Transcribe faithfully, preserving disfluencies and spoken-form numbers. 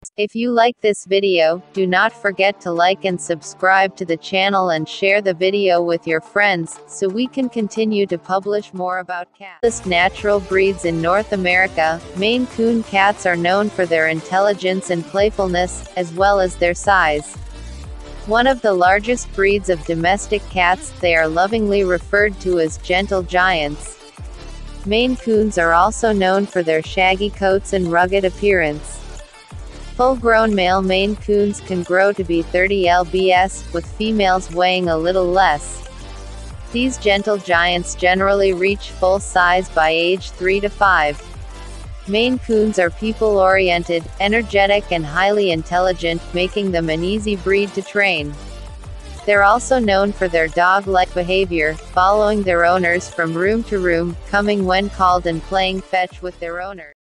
If you like this video, do not forget to like and subscribe to the channel and share the video with your friends, so we can continue to publish more about cats. Natural breeds in North America, Maine Coon cats are known for their intelligence and playfulness, as well as their size. One of the largest breeds of domestic cats, they are lovingly referred to as gentle giants. Maine Coons are also known for their shaggy coats and rugged appearance. Full-grown male Maine Coons can grow to be thirty pounds, with females weighing a little less. These gentle giants generally reach full size by age three to five. Maine Coons are people-oriented, energetic and highly intelligent, making them an easy breed to train. They're also known for their dog-like behavior, following their owners from room to room, coming when called and playing fetch with their owners.